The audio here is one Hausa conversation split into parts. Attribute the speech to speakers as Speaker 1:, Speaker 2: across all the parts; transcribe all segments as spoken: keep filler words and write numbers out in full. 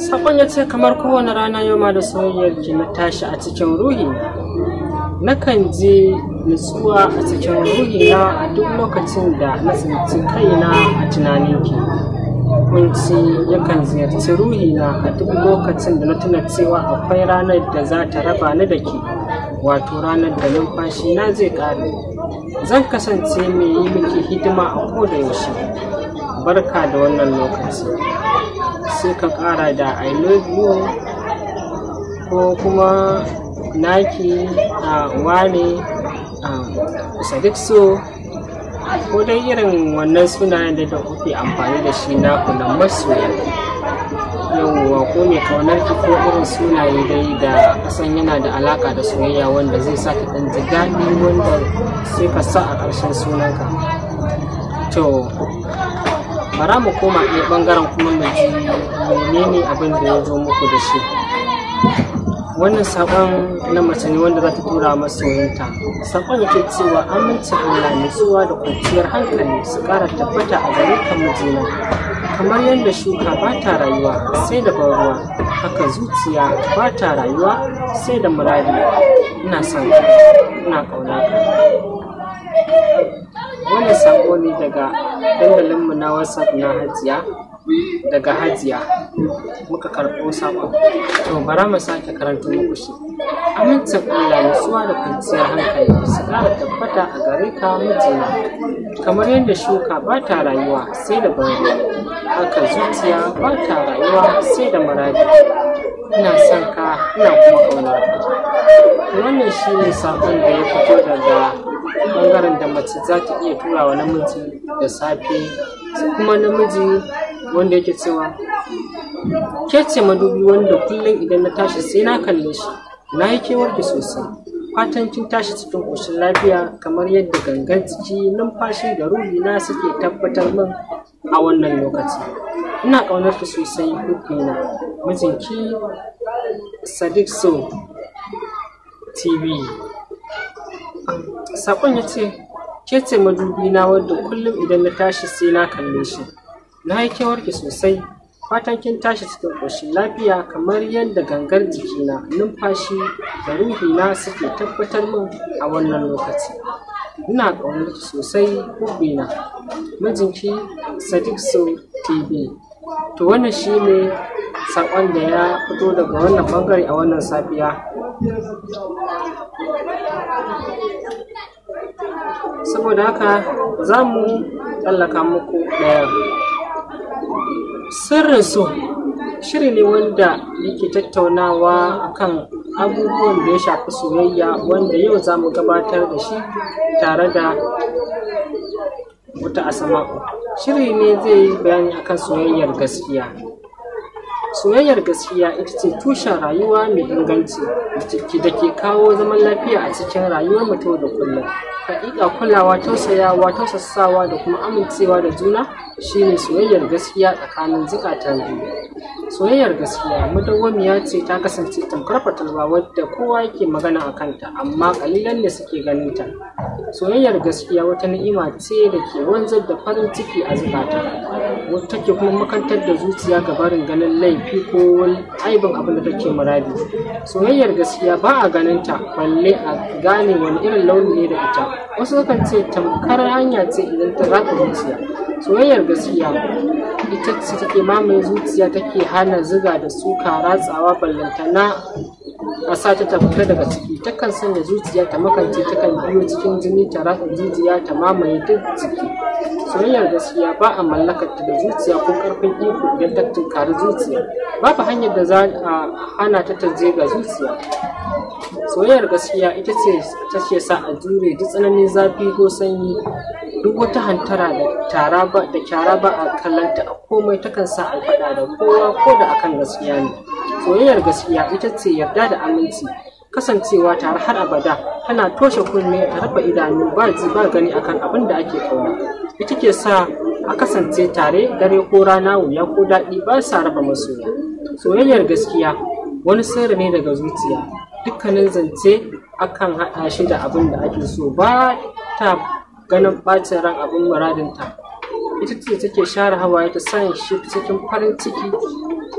Speaker 1: Sakon ya ce kamar kowane rana yau ma da soyayyar ki na tashi a cikin ruhi. Nakan ji nutsuwa a cikin ruhi na a duk lokacin da na tsinci kaina a tunaninki. Kunci yakan ziyarci ruhi na a duk lokacin da na tuna cewa akwai ranar da za ta raba ni da ke, wato ranar da numfashi na zai ƙare. Zan kasance mai yi miki hidima a koda yaushe. Barka da wannan lokaci. Sai ka ƙara da I love you ko kuma naki a wane a Sadiq so, ko dai irin wannan sunayen da kuke amfani da shi naku na masoya. Yawwa ko mai kaunar ki ko irin sunaye dai da kasan yana da alaka da soyayya wanda zai sa ka ɗan ji daɗi wanda sai ka sa a ƙarshen sunanka. To bara mu koma ɗaya ɓangaren kuma mu ji menene abin da ya zo muku da shi. Wannan saƙon na mace ne wanda za ta tura masoyinta. Saƙon yake cewa amincin Allah, nutsuwa da kwanciyar hankali su ƙara tabbata a gare ka mijina. Kamar yadda shuka ba ta rayuwa sai da ban ruwa, haka zuciya ba ta rayuwa sai da muradi. Ina son ka, ina ƙauna ka. Wannan saƙo ne daga dandalinmu na WhatsApp na Hajiya, daga Hajiya muka karɓo saƙon. To bara mu sake karanto muku shi. Amincin Allah, nutsuwa da kwanciyar hankali su ƙara tabbata a gare ka mijina. Kamar yadda shuka ba ta rayuwa sai da ban ruwa, haka zuciya ba ta rayuwa sai da muradi. Ina son ka, ina kuma ƙaunar ka. Wannan shi ne saƙon da ya fito daga ɓangaren da mace za ta iya tura wa namiji da safe. Kuma namiji wanda yake cewa ke ce madubi wanda kullum idan na tashi sai na kalle shi. Na yi kewarki sosai, fatan kin tashi cikin ƙoshin lafiya kamar yadda gangan jiki, numfashi da ruhi na suke tabbatar min a wannan lokaci. Ina ƙaunar ki sosai na mijinki Sadiq so T V. Saƙon ya ce ke ce madubi na wadda kullum idan na tashi sai na kalle shi. Na yi kewarki sosai, fatan kin tashi cikin ƙoshin lafiya kamar yadda gangar jikina, numfashi da ruhina suke tabbatar min a wannan lokaci. Ina ƙaunar ki sosai na mijinki Sadiq so T V. To wannan shi ne saƙon da ya fito daga wannan ɓangare a wannan safiya. Saboda haka za mu tsallaka muku ɗaya. Sirrin so shiri ne wanda yake tattaunawa akan abubuwan da ya shafi soyayya, wanda yau za mu gabatar da shi tare da wata Asma'u. Shiri ne zai yi bayani akan soyayyar gaskiya. Soyayyar gaskiya ita ce tushen rayuwa mai inganci da ke kawo zaman lafiya a cikin rayuwar mutum da kullum. Hakika kulawa, tausayawa, tausasawa da kuma amincewa da juna shine soyayyar gaskiya tsakanin zukatan biyu. Soyayyar gaskiya madawwamiya ce, ta kasance tamkar fatalwa wadda kowa yake magana a kanta amma kalilan ne suke ganin ta. Soyayyar gaskiya wata ni'ima ce da ke wanzar da farin ciki a zukata, wata take kuma makantar da zuciya ga barin ganin laifi ko wani aibin abin da take muradi. Soyayyar gaskiya ba a ganin ta balle a gane wani irin launi ne da ita. Wasu sukan ce tamkar hanya ce idan ta ratsa zuciya. Soyayyar gaskiya ita ce take mamaye zuciya, take hana ziga da suka ratsawa ballantana a sa ta fita daga ciki. Takan sanya zuciya ta makance, takan biyo cikin jini ta ratsa jijiya ta mamaye duk jiki. Soyayyar gaskiya ba a mallakar ta da zuciya ko karfin iko idan ta tunkari zuciya. Babu hanyar da za a hana ta ta je ga zuciya. Soyayyar gaskiya ita ce take sa a jure duk tsananin zafi ko sanyi. Duk wata hantara da tara ba da kyara ba a kallanta a komai, takan sa a faɗa da kowa ko da akan gaskiya ne. Soyayyar gaskiya ita ce yarda da aminci, kasancewa tare har abada, tana toshe kunne ta rufe idanu ba ji ba gani akan abin da ake kauna. Ita ke sa a kasance tare dare ko rana, wuya ko daɗi ba sa raba masoya. Soyayyar gaskiya wani sirri ne daga zuciya. Dukkanin zance akan haɗa shi da abin da ake so, ba ta ganin ɓacin ran abin muradinta. Ita ce take share hawaye ta sa shi cikin farin ciki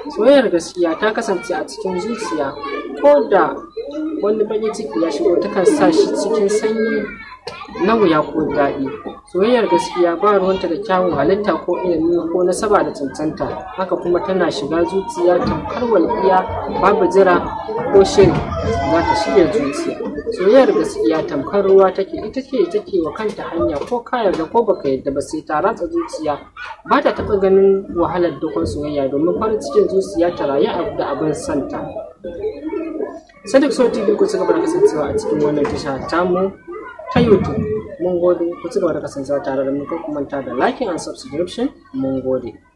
Speaker 1: Soyayyar gaskiya ta kasance a cikin zuciya, ko da wani baƙin ciki ya shigo takan sa shi cikin sanyi na wuya ko daɗi. Soyayyar gaskiya ba ruwanta da kyawun halitta ko ilimi ko nasaba da cancanta, haka kuma tana shiga zuciya tamkar walƙiya, babu jira ko shiri za ta shirya zuciya. Soyayyar gaskiya tamkar ruwa take, ita ce take wa kanta hanya, ko ka yarda ko baka yarda ba sai ta ratsa zuciya. Ba ta taɓa ganin wahalar dakon soyayya domin farin cikin zuciya ta rayu da abin santa. Sadiq So T V ku ci gaba da kasancewa a cikin wannan tasha tamu ta YouTube. Mun gode, ku ci gaba da kasancewa tare da mu, kar ku manta da liking and subscription. Mun gode.